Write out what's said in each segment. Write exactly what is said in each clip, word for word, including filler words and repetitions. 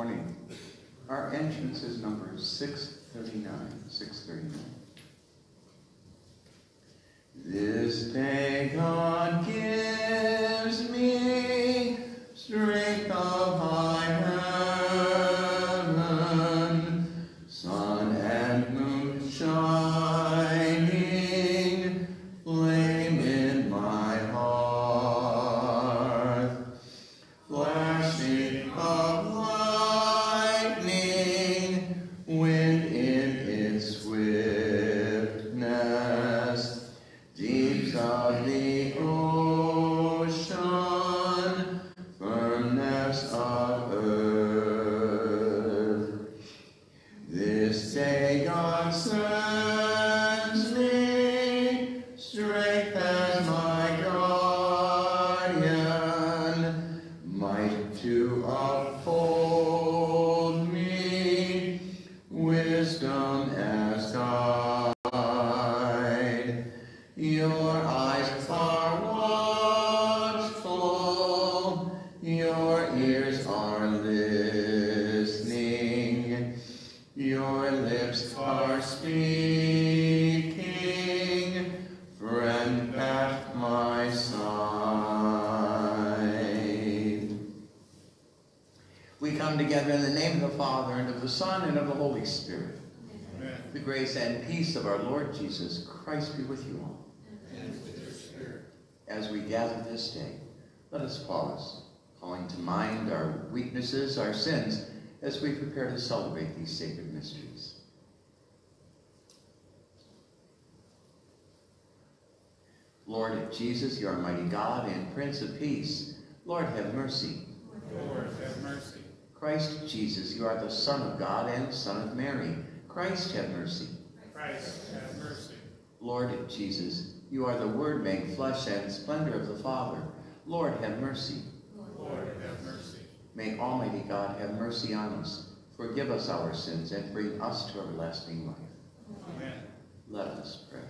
morning. Our entrance is number six thirty-nine. six thirty-nine. This day God gives me strength of high heaven, sun and moon shining, flame in my heart, flashing of lightning, wind in its swiftness, deeps of the ocean, firmness of earth. This day God sends me, strength as my guardian, might to uphold me, wisdom as guide. Your eyes are watchful, your ears are listening, your lips are speaking, friend at my side. We come together in the name of the Father, and of the Son, and of the Holy Spirit. Amen. The grace and peace of our Lord Jesus Christ be with you all. As we gather this day, let us pause, calling to mind our weaknesses, our sins, as we prepare to celebrate these sacred mysteries. Lord Jesus, you are mighty God and Prince of Peace. Lord, have mercy. Lord, have mercy. Christ Jesus, you are the Son of God and Son of Mary. Christ, have mercy. Christ, have mercy. Lord Jesus, you are the Word made flesh and splendor of the Father. Lord, have mercy. Lord, have mercy. May Almighty God have mercy on us, forgive us our sins, and bring us to everlasting life. Amen. Let us pray.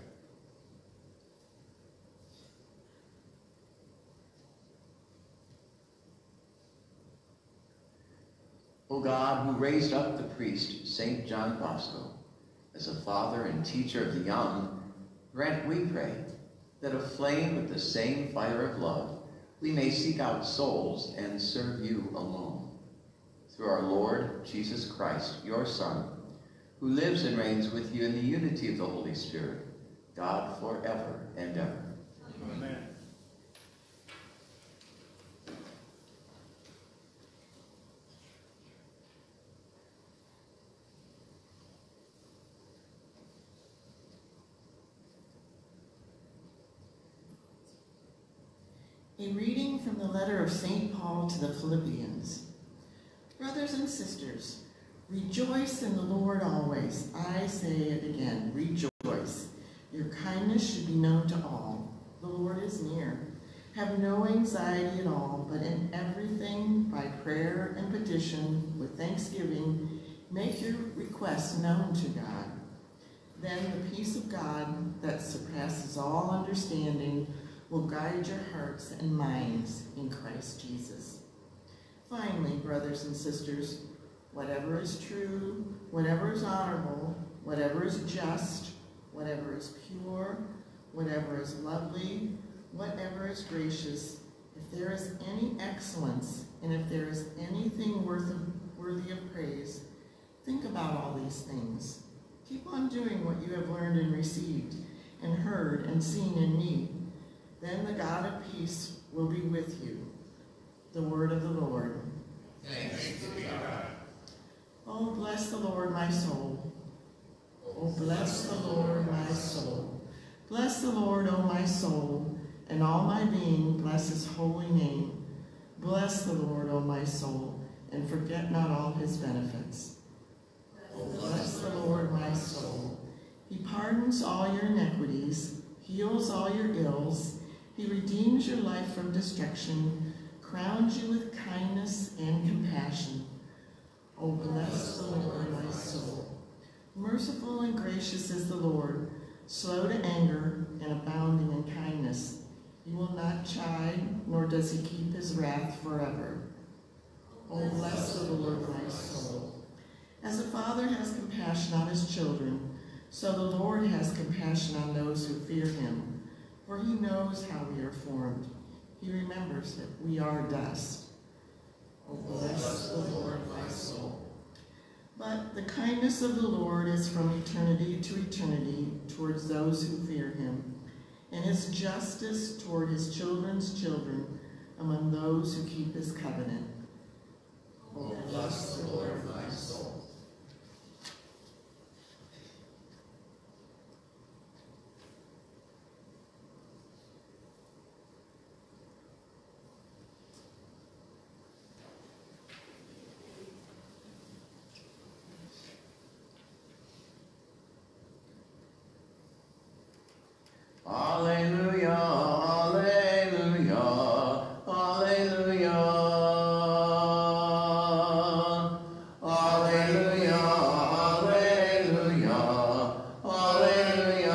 O God, who raised up the priest, Saint John Bosco, as a father and teacher of the young, grant, we pray, that aflame with the same fire of love, we may seek out souls and serve you alone. Through our Lord Jesus Christ, your Son, who lives and reigns with you in the unity of the Holy Spirit, God forever and ever. Amen. A reading from the letter of Saint Paul to the Philippians. Brothers and sisters, rejoice in the Lord always. I say it again, rejoice. Your kindness should be known to all. The Lord is near. Have no anxiety at all, but in everything, by prayer and petition, with thanksgiving, make your requests known to God. Then the peace of God that surpasses all understanding will guide your hearts and minds in Christ Jesus. Finally, brothers and sisters, whatever is true, whatever is honorable, whatever is just, whatever is pure, whatever is lovely, whatever is gracious, if there is any excellence, and if there is anything worth of, worthy of praise, think about all these things. Keep on doing what you have learned and received, and heard and seen in me. Then the God of peace will be with you. The word of the Lord. Thanks be to God. Oh, bless the Lord, my soul. Oh, bless the Lord, my soul. Bless the Lord, O my soul, and all my being bless his holy name. Bless the Lord, O my soul, and forget not all his benefits. Oh, bless the Lord, my soul. He pardons all your iniquities, heals all your ills. He redeems your life from destruction, crowns you with kindness and compassion. Oh, bless the Lord, my soul. Merciful and gracious is the Lord, slow to anger and abounding in kindness. He will not chide, nor does he keep his wrath forever. Oh, bless the Lord, my soul. As a father has compassion on his children, so the Lord has compassion on those who fear him. For he knows how we are formed. He remembers that we are dust. Oh, bless the Lord, my soul. But the kindness of the Lord is from eternity to eternity towards those who fear him, and his justice toward his children's children among those who keep his covenant. Oh, bless the Lord, my soul. Alleluia, alleluia, alleluia. Alleluia, alleluia, alleluia.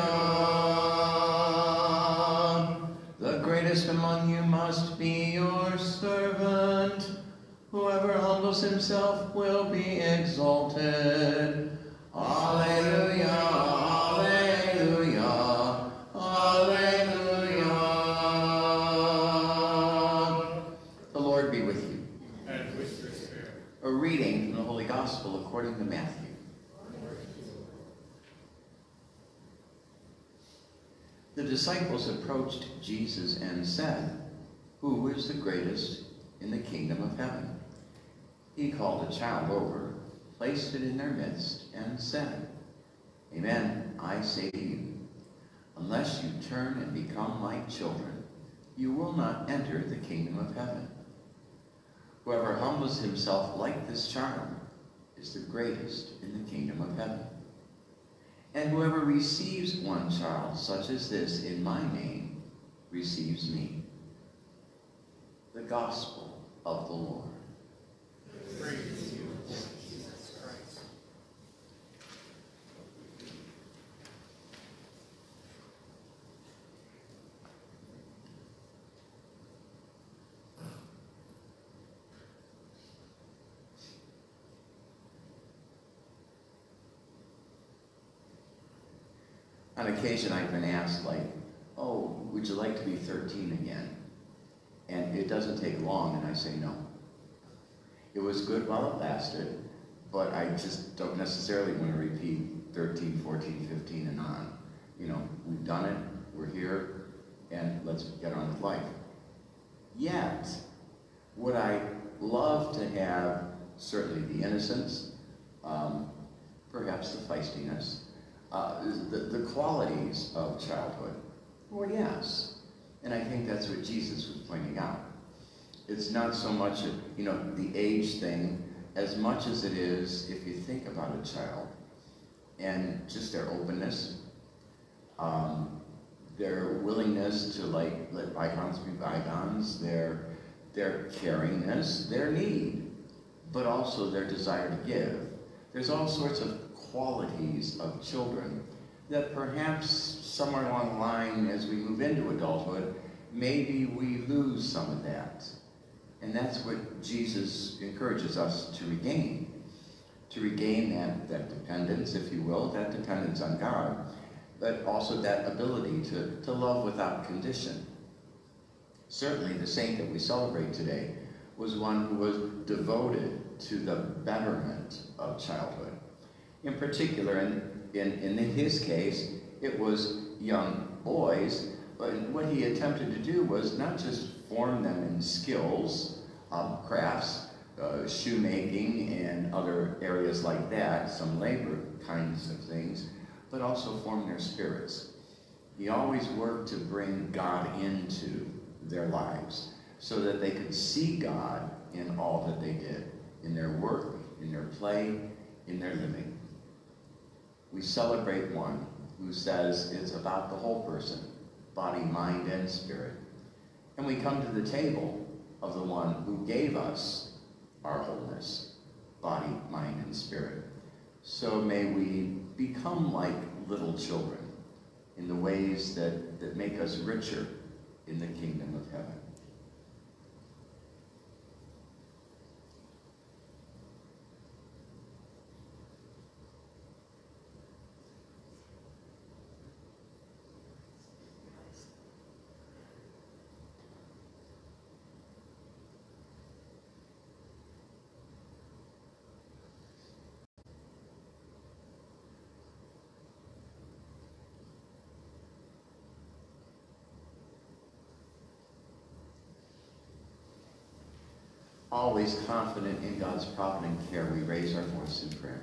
The greatest among you must be your servant. Whoever humbles himself will be exalted. Alleluia, alleluia. Hallelujah. The Lord be with you. And with your spirit. A reading from the Holy Gospel according to Matthew. The disciples approached Jesus and said, "Who is the greatest in the kingdom of heaven?" He called a child over, placed it in their midst, and said, "Amen, I say to you, unless you turn and become like children, you will not enter the kingdom of heaven. Whoever humbles himself like this child is the greatest in the kingdom of heaven. And whoever receives one child such as this in my name receives me." The Gospel of the Lord. Praise you, Lord Jesus Christ. On occasion, I've been asked, like, "Oh, would you like to be thirteen again?" And it doesn't take long, and I say no. It was good while it lasted, but I just don't necessarily want to repeat thirteen, fourteen, fifteen, and on. You know, we've done it, we're here, and let's get on with life. Yet, would I love to have certainly the innocence, um, perhaps the feistiness, uh, the, the qualities of childhood? Well, yes. And I think that's what Jesus was pointing out. It's not so much, a, you know, the age thing, as much as it is, if you think about a child, and just their openness, um, their willingness to, like, let bygones be bygones, their, their caringness, their need, but also their desire to give. There's all sorts of qualities of children that perhaps somewhere along the line, as we move into adulthood, maybe we lose some of that. And that's what Jesus encourages us to regain. To regain that, that dependence, if you will, that dependence on God, but also that ability to, to love without condition. Certainly the saint that we celebrate today was one who was devoted to the betterment of childhood. In particular, in, in, in his case, it was young boys, but what he attempted to do was not just form them in skills, um, crafts, uh, shoemaking, and other areas like that, some labor kinds of things, but also form their spirits. He always worked to bring God into their lives so that they could see God in all that they did, in their work, in their play, in their living. We celebrate one who says it's about the whole person, body, mind, and spirit. And we come to the table of the one who gave us our wholeness, body, mind, and spirit. So may we become like little children in the ways that, that make us richer in the kingdom of heaven. Always confident in God's provident care, we raise our voice in prayer.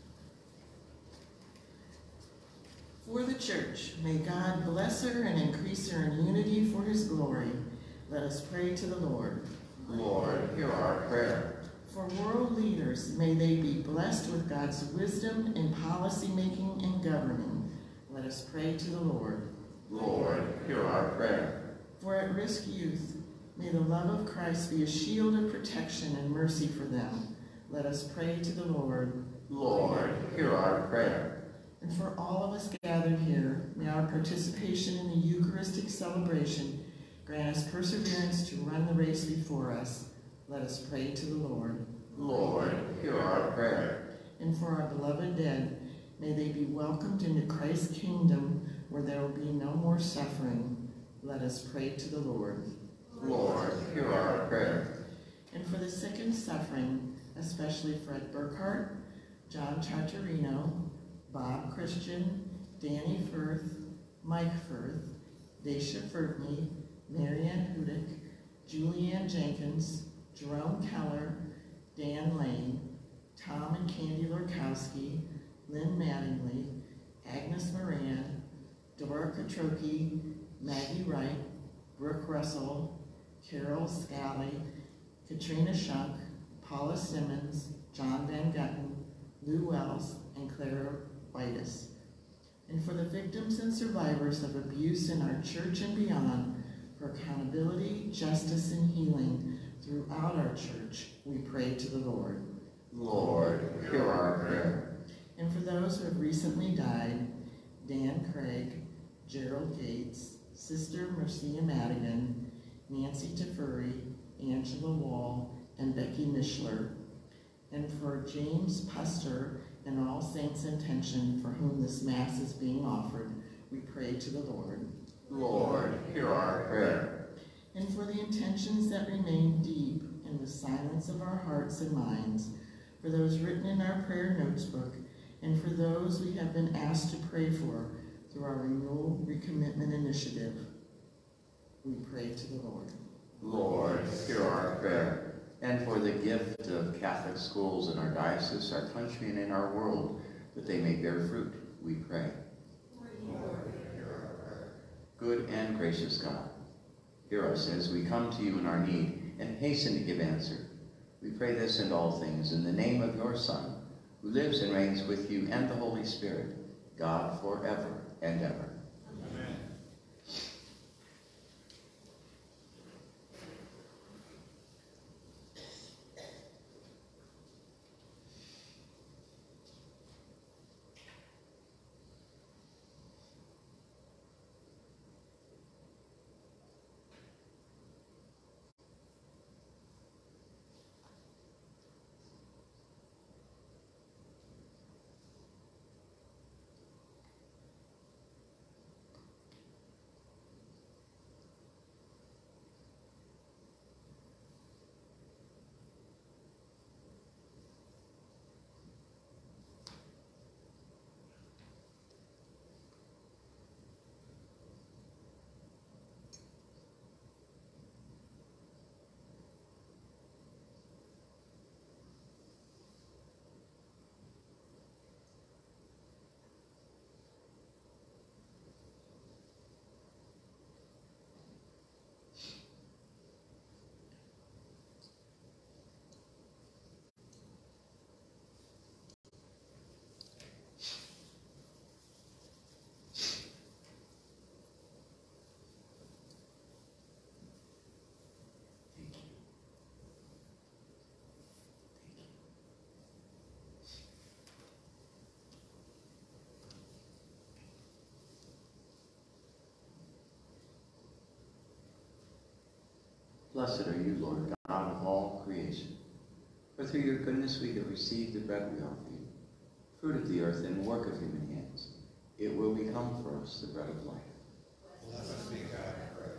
For the church, may God bless her and increase her in unity for his glory. Let us pray to the Lord. Lord, hear our prayer. For world leaders, may they be blessed with God's wisdom in policy making and governing. Let us pray to the Lord. Lord, hear our prayer. For at-risk youth, may the love of Christ be a shield of protection and mercy for them. Let us pray to the Lord. Lord, hear our prayer. And for all of us gathered here, may our participation in the Eucharistic celebration grant us perseverance to run the race before us. Let us pray to the Lord. Lord, hear our prayer. And for our beloved dead, may they be welcomed into Christ's kingdom where there will be no more suffering. Let us pray to the Lord. Lord, hear our prayer. And for the sick and suffering, especially Fred Burkhart, John Charterino, Bob Christian, Danny Firth, Mike Firth, Daisha Fertney, Marianne Hudick, Julianne Jenkins, Jerome Keller, Dan Lane, Tom and Candy Lorkowski, Lynn Mattingly, Agnes Moran, Dora Katroki, Maggie Wright, Brooke Russell, Carol Scally, Katrina Shunk, Paula Simmons, John Van Gutten, Lou Wells, and Clara Whitus. And for the victims and survivors of abuse in our church and beyond, for accountability, justice, and healing throughout our church, we pray to the Lord. Lord, hear our prayer. And for those who have recently died, Dan Craig, Gerald Gates, Sister Marcia Madigan, Nancy Tefuri, Angela Wall, and Becky Mishler. And for James Puster and all saints' intention for whom this Mass is being offered, we pray to the Lord. Lord, hear our prayer. And for the intentions that remain deep in the silence of our hearts and minds, for those written in our prayer notes book, and for those we have been asked to pray for through our Renewal Recommitment Initiative, we pray to the Lord. Lord, hear our prayer. And for the gift of Catholic schools in our diocese, our country, and in our world, that they may bear fruit, we pray. Lord, hear our prayer. Good and gracious God, hear us as we come to you in our need, and hasten to give answer. We pray this and all things in the name of your Son, who lives and reigns with you and the Holy Spirit, God forever and ever. Amen. Blessed are you, Lord God of all creation. For through your goodness we have received the bread we offer you, fruit of the earth and work of human hands. It will become for us the bread of life. Blessed be God forever.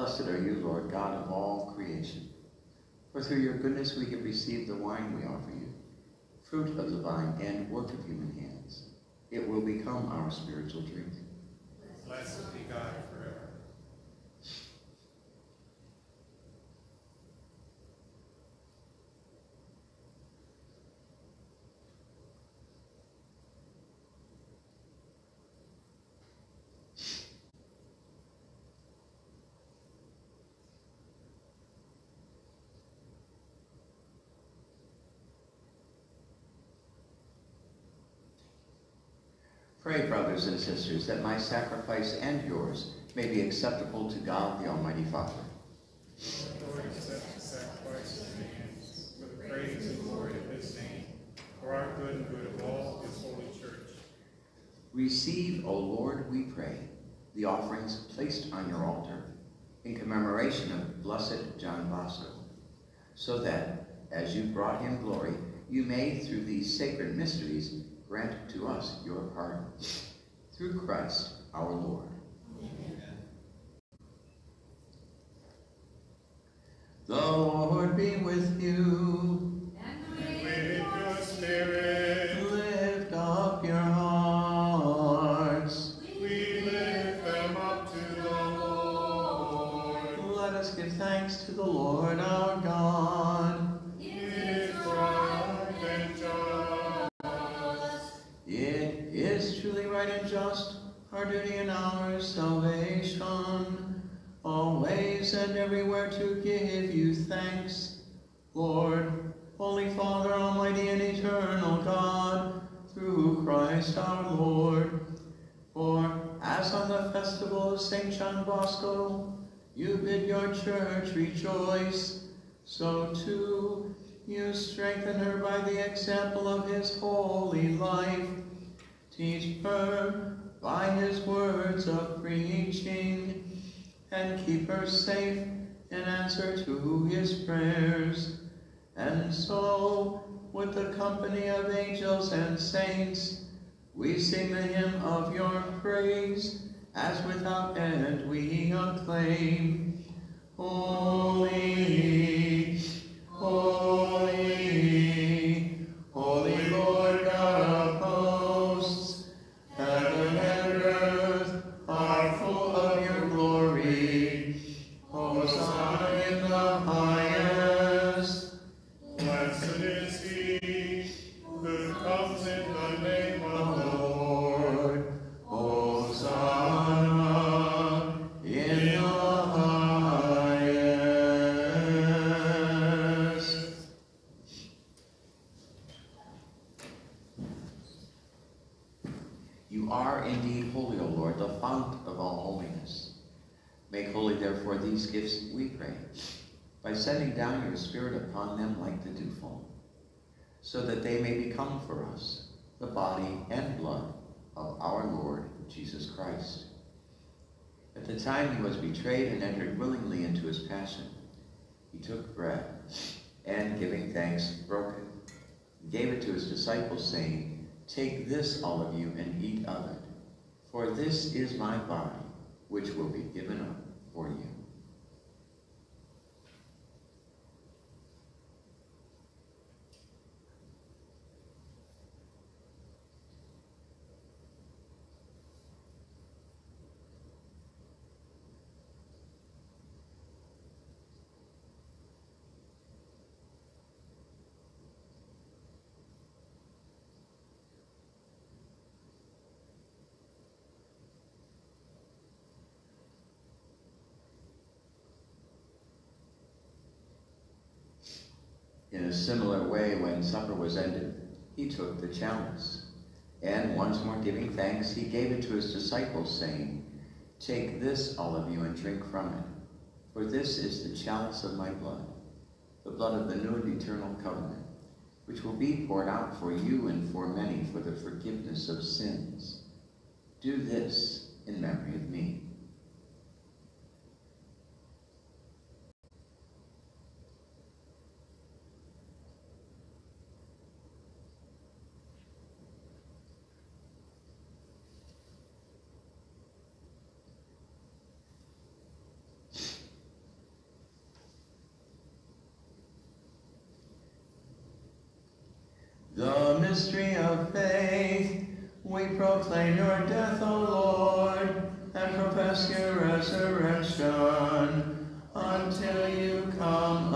Blessed are you, Lord God of all creation. For through your goodness we have received the wine we offer you, fruit of the vine and work of human hands. It will become our spiritual drink. Blessed be God forever. Pray, brothers and sisters, that my sacrifice and yours may be acceptable to God the Almighty Father. Lord, accept the sacrifice in the hands for the praise and glory of his name, for our good and good of all his holy church. Receive, O Lord, we pray, the offerings placed on your altar in commemoration of Blessed John Bosco, so that, as you brought him glory, you may, through these sacred mysteries, grant to us your pardon. Through Christ our Lord. Amen. The Lord be with you. And with your spirit. Lift up your hearts. We lift them up to the Lord. Let us give thanks to the Lord our God. It is right and just. It is truly right and just, our duty and our salvation, always and everywhere to give you thanks, Lord, Holy Father, Almighty and eternal God, through Christ our Lord. For as on the festival of Saint John Bosco, you bid your church rejoice, so too you strengthen her by the example of his holy life. Teach her by his words of preaching, and keep her safe in answer to his prayers. And so, with the company of angels and saints, we sing the hymn of your praise, as without end we acclaim. Holy, holy, holy Lord God of hosts, heaven and earth are full of your glory. Hosanna in the highest. Blessed is he who comes in the name of the Lord. Hosanna in the highest. You are indeed holy, O Lord, the fount of all holiness. Make holy, therefore, these gifts, we pray, by sending down your Spirit upon them like the dewfall, so that they may become for us the body and blood of our Lord Jesus Christ. At the time he was betrayed and entered willingly into his passion, he took bread, and giving thanks, broke it, gave it to his disciples, saying, "Take this, all of you, and eat of it, for this is my body, which will be given up for you." In a similar way, when supper was ended, he took the chalice, and once more giving thanks, he gave it to his disciples, saying, "Take this, all of you, and drink from it, for this is the chalice of my blood, the blood of the new and eternal covenant, which will be poured out for you and for many for the forgiveness of sins. Do this in memory of me." mystery of faith, we proclaim your death, O Lord, and profess your resurrection until you come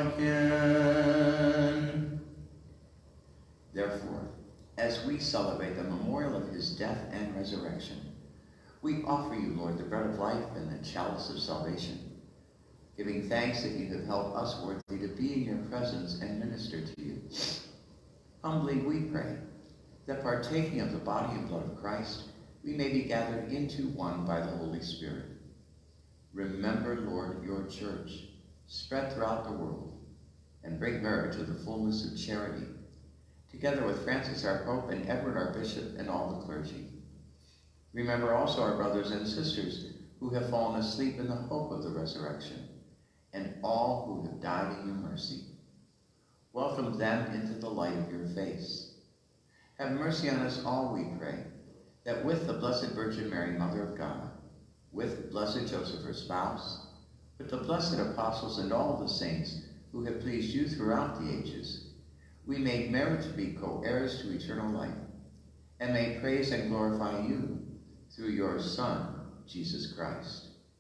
again. Therefore, as we celebrate the memorial of his death and resurrection, we offer you, Lord, the bread of life and the chalice of salvation, giving thanks that you have held us worthy to be in your presence and minister to you. Humbly we pray that partaking of the body and blood of Christ, we may be gathered into one by the Holy Spirit. Remember, Lord, your church, spread throughout the world, and bring her to the fullness of charity, together with Francis our Pope and Edward our Bishop and all the clergy. Remember also our brothers and sisters who have fallen asleep in the hope of the resurrection, and all who have died in your mercy. Welcome them into the light of your face. Have mercy on us all, we pray, that with the Blessed Virgin Mary, Mother of God, with blessed Joseph, her spouse, with the blessed apostles and all the saints who have pleased you throughout the ages, we may merit to be co-heirs to eternal life, and may praise and glorify you through your Son, Jesus Christ.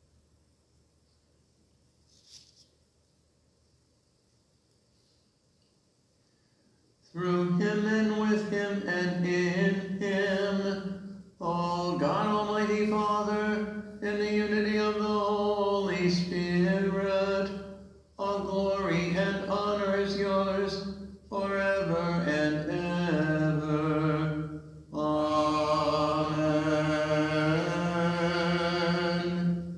Through him and with him and in him, O God, Almighty Father, in the unity of the Holy Spirit, all glory and honor is yours forever and ever. Amen.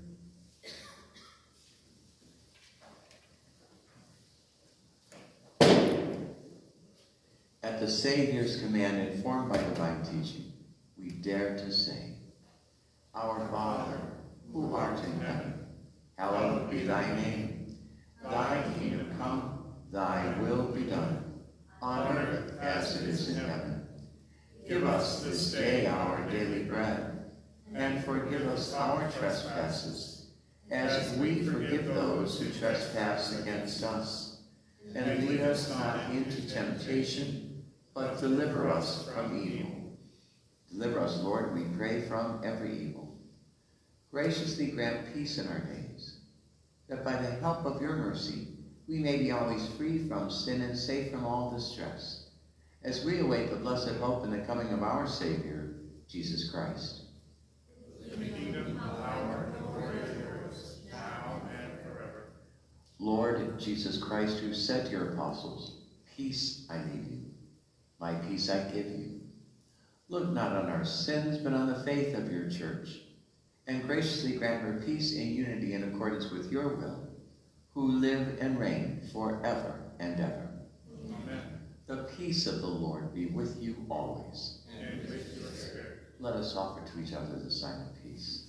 At the Savior's command, informed by divine teaching, we dare to say, Our Father, who art in heaven, hallowed be thy name. Thy kingdom come, thy will be done, on earth as it is in heaven. Give us this day our daily bread, and forgive us our trespasses, as we forgive those who trespass against us. And lead us not into temptation, but deliver us from evil. Deliver us, Lord, we pray, from every evil. Graciously grant peace in our days, that by the help of your mercy we may be always free from sin and safe from all distress, as we await the blessed hope and the coming of our Savior, Jesus Christ. The kingdom, power, and glory are yours, now and forever. Lord Jesus Christ, who said to your apostles, Peace I leave you, my peace I give you. Look not on our sins, but on the faith of your church, and graciously grant her peace and unity in accordance with your will, who live and reign forever and ever. Amen. The peace of the Lord be with you always. And with your spirit. Let us offer to each other the sign of peace.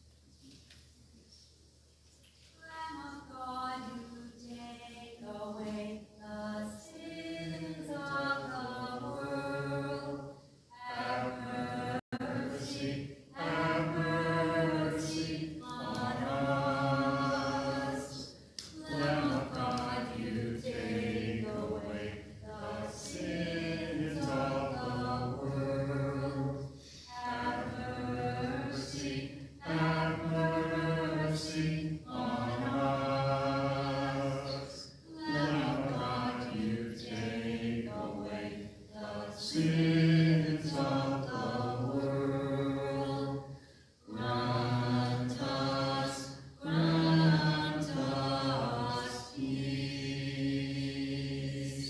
Lamb of God, you take away the sins of the world. Have mercy, have mercy on us. Lamb of God, you take away the sins of the world. Have mercy, have mercy on us. Lamb of God, you take away the sins of the world. Grant us, grant us peace.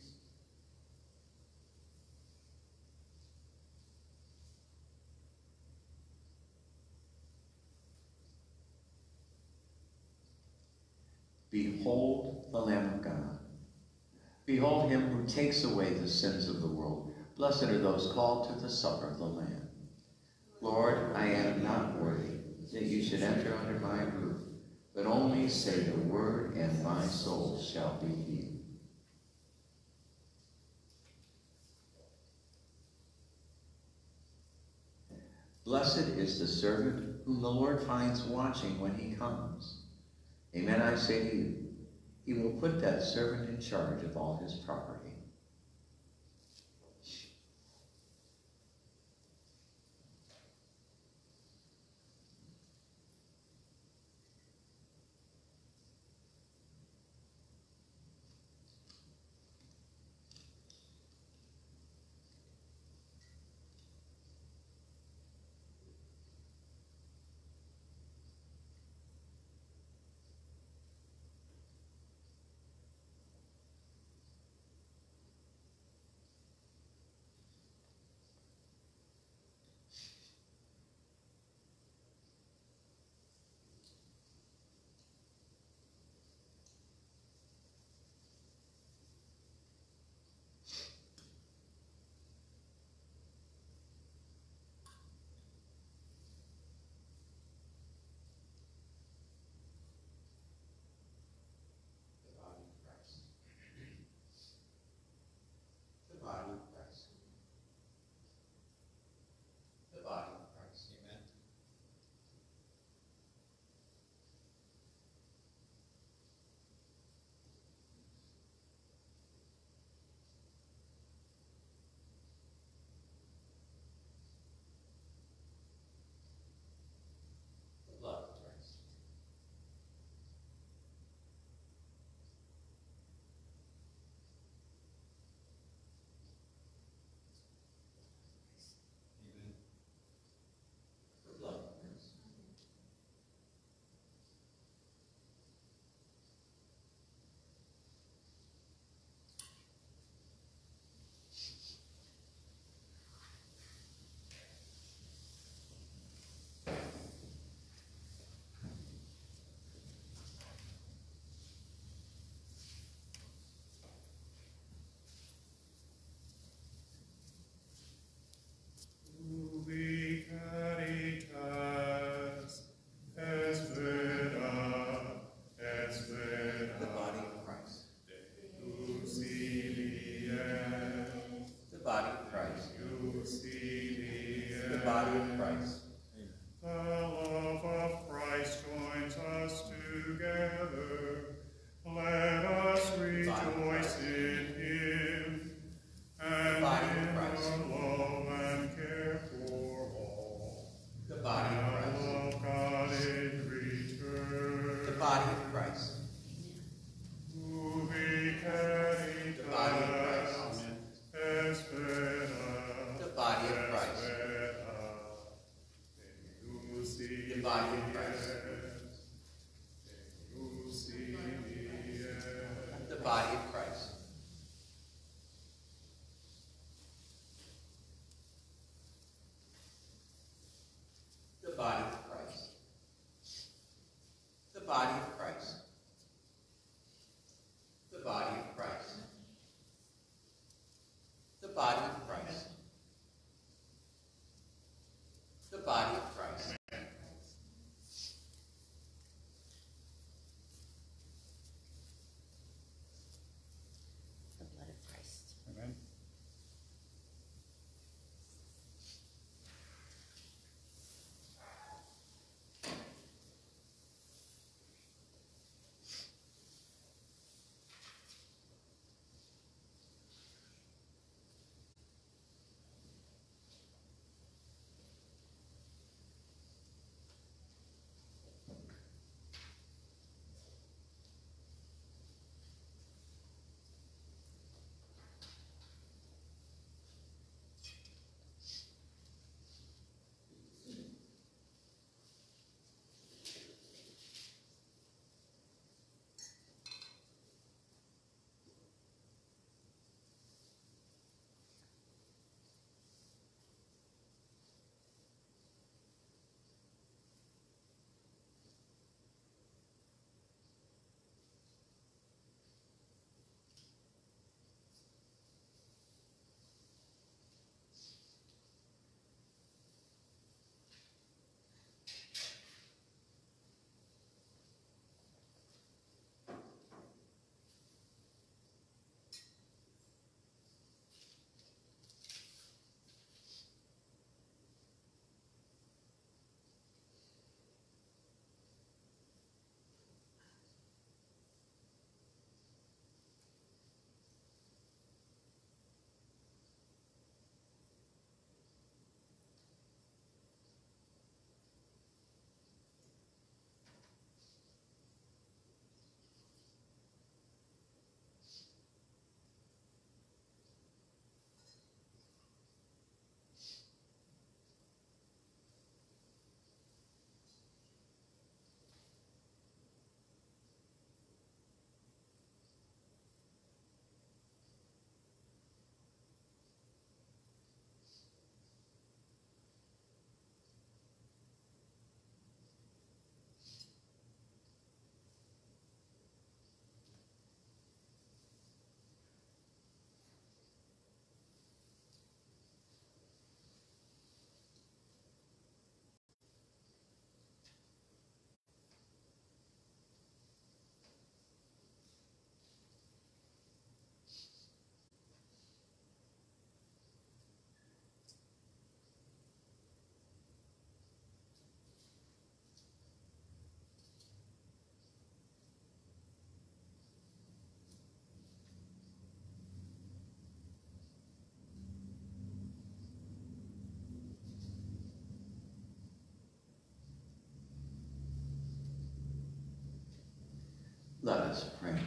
Behold the Lamb of God. Behold him who takes away the sins of the world. Blessed are those called to the supper of the Lamb. Lord, I am not worthy that you should enter under my roof, but only say the word, and my soul shall be healed. Blessed is the servant whom the Lord finds watching when he comes. Amen, I say to you, he will put that servant in charge of all his property. body of Christ. Who be carried The body of Christ. down, espera, The body of Christ. espera, Deus The body of Christ. Deus The body of Christ. The body of Christ. The body of Christ. The body of Christ. The body of Christ. The body of Christ. The blood of Christ. Amen. Let us pray.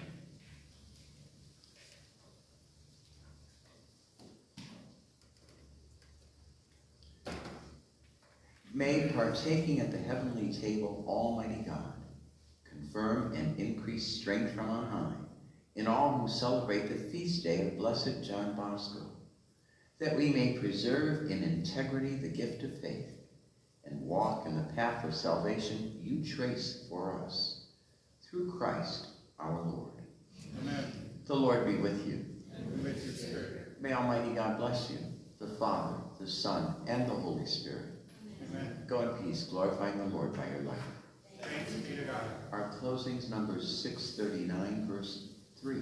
May, partaking at the heavenly table, Almighty God, confirm and increase strength from on high in all who celebrate the feast day of Blessed John Bosco, that we may preserve in integrity the gift of faith and walk in the path of salvation you trace for us. Through Christ our Lord. Amen. The Lord be with you. And with your spirit. May Almighty God bless you, the Father, the Son, and the Holy Spirit. Amen. Go in peace, glorifying the Lord by your life. Thanks be to God. Our closing's Numbers six thirty-nine, verse three.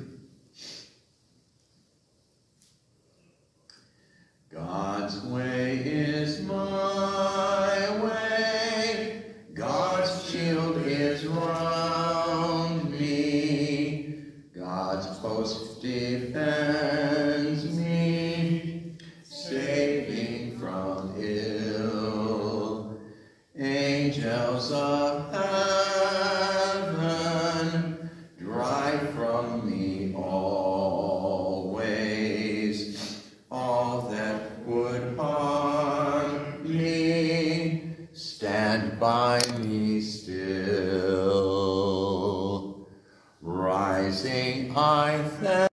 God's way is my way, God's shield is round me, God's host defends me, saving from ill. Angels of heaven sing, I thank